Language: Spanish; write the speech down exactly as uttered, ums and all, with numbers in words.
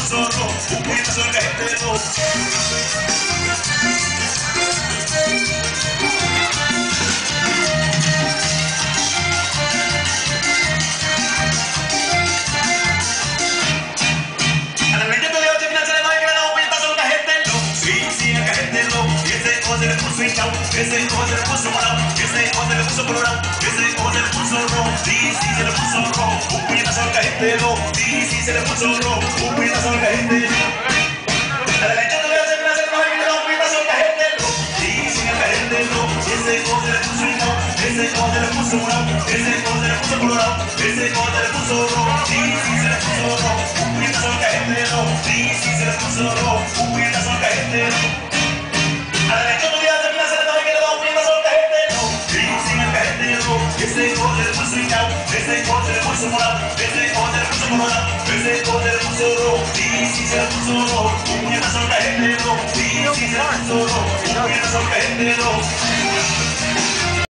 puso rojo, un puñetazo al cajetero. A la gente de ocho final se le va a quedar un puñetazo al cajetero. Sí, sí, al cajetero. Y ese hijo se le puso hinchado, ese hijo se le puso morado, ese hijo se le puso colorado, ese hijo se le puso rojo. Sí, sí, se le puso rojo, un puñetazo al cajetero. Sí, sí, se le puso rojo, un puñetazo al cajetero. A la gente de ocho final se le va a quedar un puñetazo al cajetero. Sí, sí, al cajetero. Y ese hijo se le puso hinchado, ese hijo se le puso morado, ese hijo se le puso colorado, ese hijo se le puso rojo. Sí, sí, se le puso rojo, un puñetazo al cajetero. Sí, sí, se le puso rojo, un puñetazo al cajetero. A la gente de ocho final se le va a quedar un puñetazo al cajetero. Sí, sí, al cajetero. Y ese hijo se le puso hinchado, ese hijo se le puso morado, ese hijo se le puso colorado, ese hijo se le puso rojo. Sí, sí, se le puso rojo, un puñetazo al cajetero. Sí, sí, se le puso rojo, un puñetazo al cajetero.